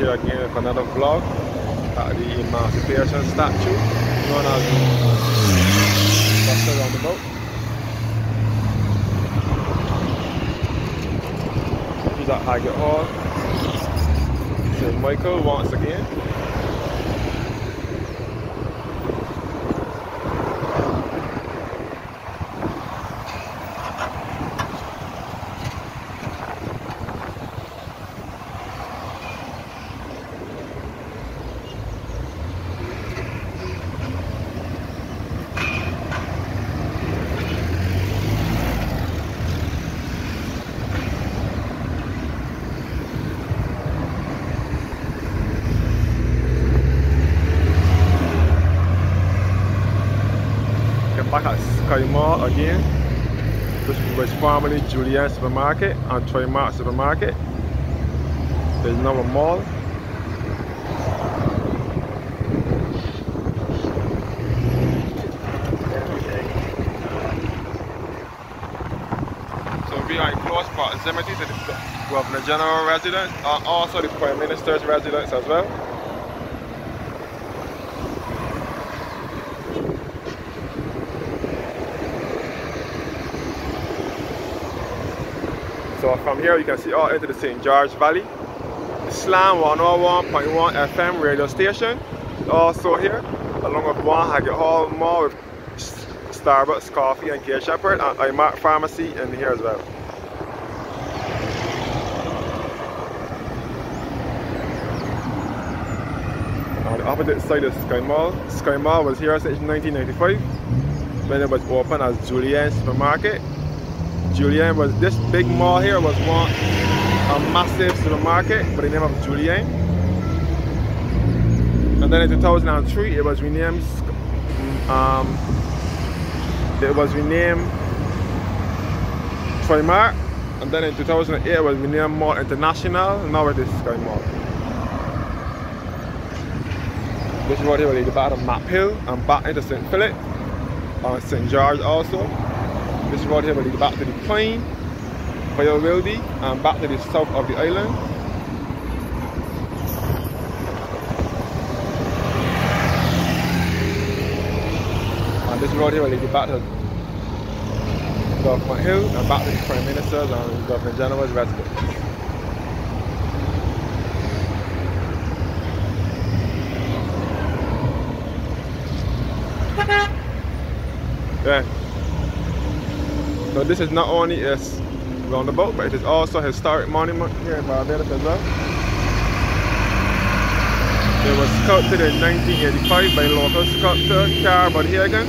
here again with another vlog at the Emancipation Statue, known as Bussa Roundabout. He's at Highgate Hall. St. Michael once again. Back at Sky Mall again, which was formerly Julian Supermarket and Trimark Supermarket. There's now a mall. So we are in close proximity to the Governor General residence and also the Prime Minister's residence as well. So from here you can see all into the St. George Valley. The Slam 101.1 FM radio station also here, along with one Highgate Hall Mall with Starbucks Coffee and K Shepherd and iMart Pharmacy in here as well. On the opposite side of Sky Mall. Sky Mall was here since 1995 when it was opened as Julian Supermarket. Julian was, this big mall here was a massive supermarket by the name of Julian. And then in 2003 it was renamed Trimark, and then in 2008 it was renamed Mall International, and now it is Sky Mall. This is what here will lead back to Map Hill and back into St. Philip and St. George also. This road here will lead back to the plain, via Wildy, and back to the south of the island. And this road here will lead you back to Government Hill and back to the Prime Minister's and Governor General's residence. Yeah. So this is not only a roundabout, but it is also a historic monument here in Barbados as well. It was sculpted in 1985 by local sculptor Carl Hagen.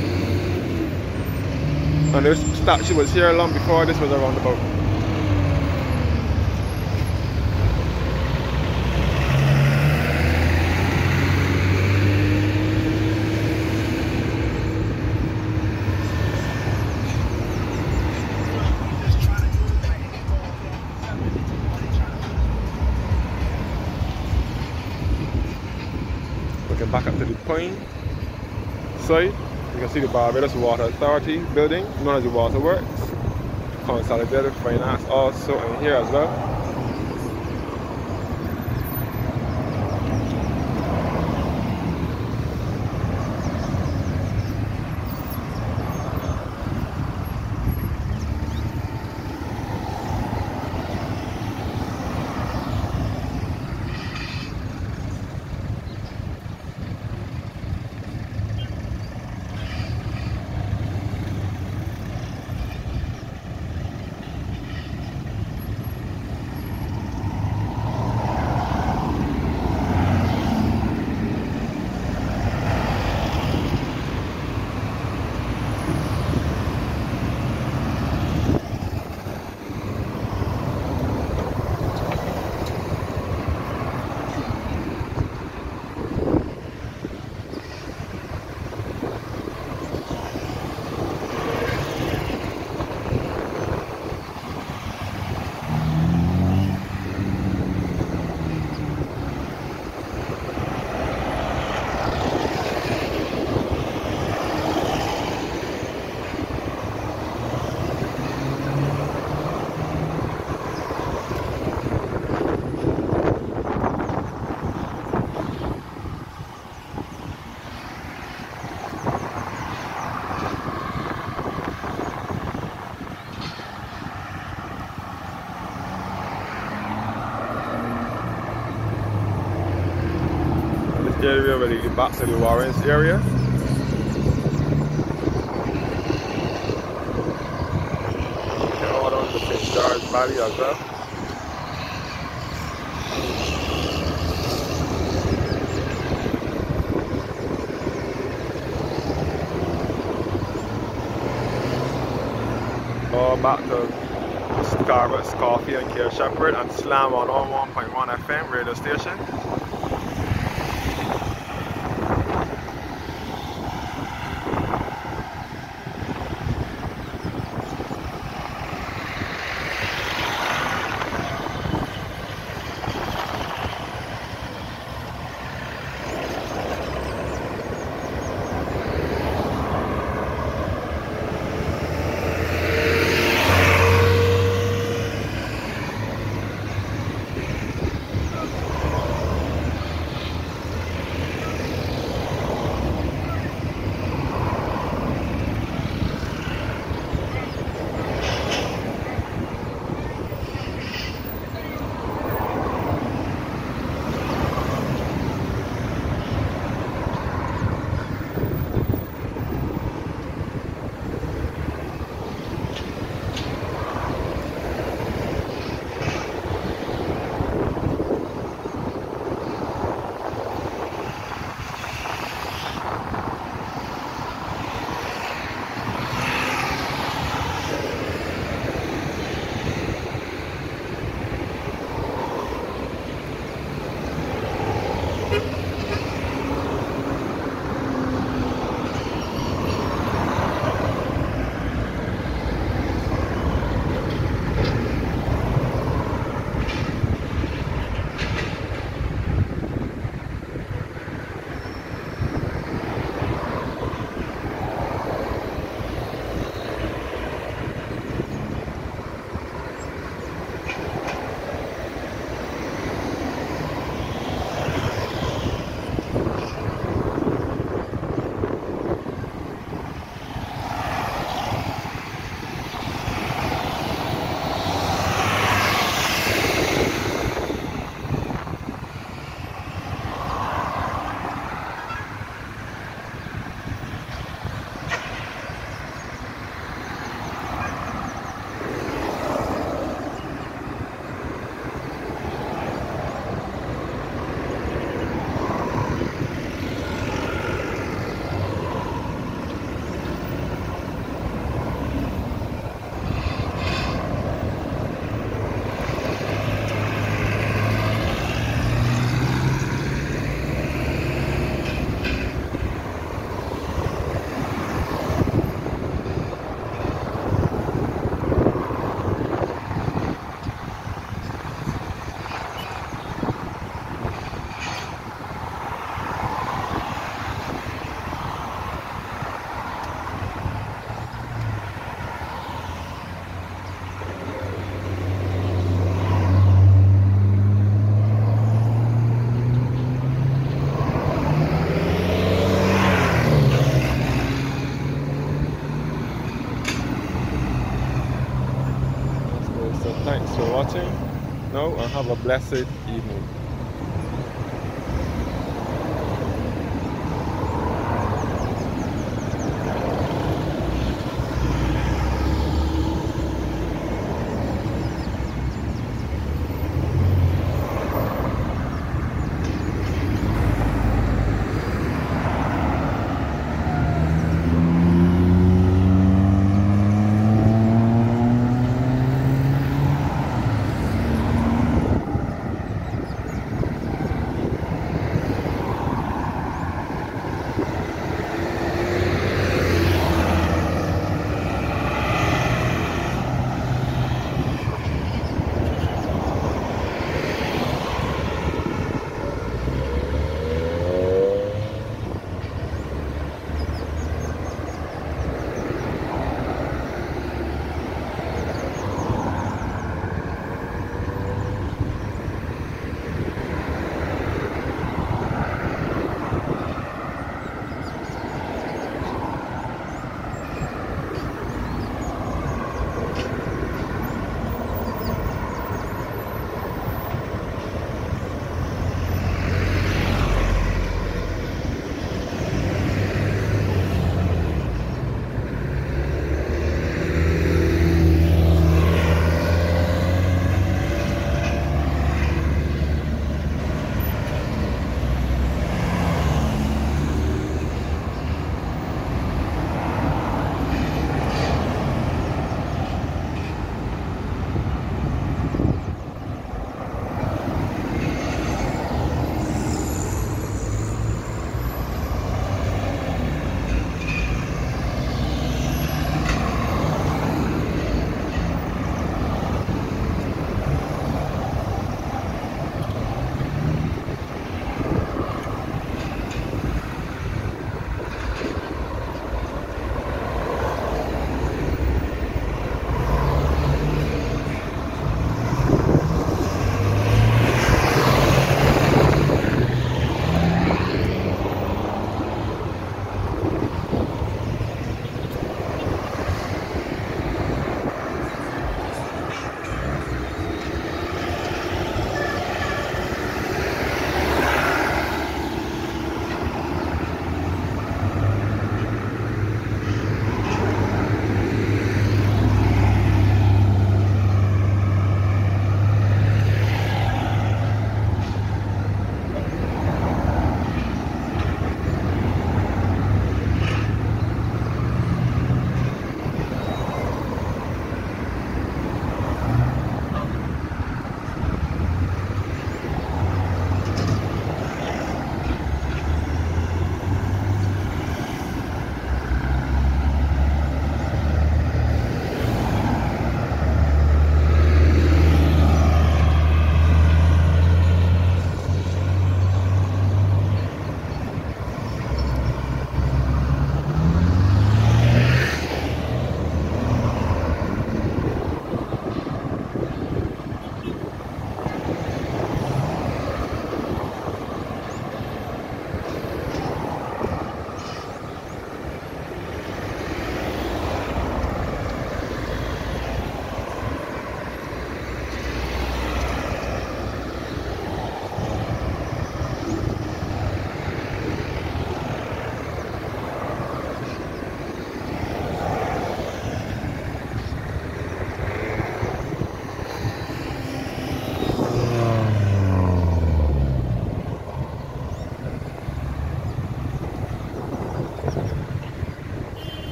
And this statue was here long before this was a roundabout. Looking back up to the point side, you can see the Barbados Water Authority building, known as the Water Works. Consolidated Finance also in here as well. area where they get back to the Warrens area. Okay, all down to St. George Valley as well. All back to Starbucks Coffee and Care Shepherd and Slam 101.1 FM radio station. Thanks for watching now and have a blessed evening.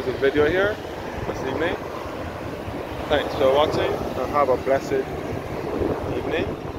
close this video here this evening. Thanks for watching and have a blessed evening.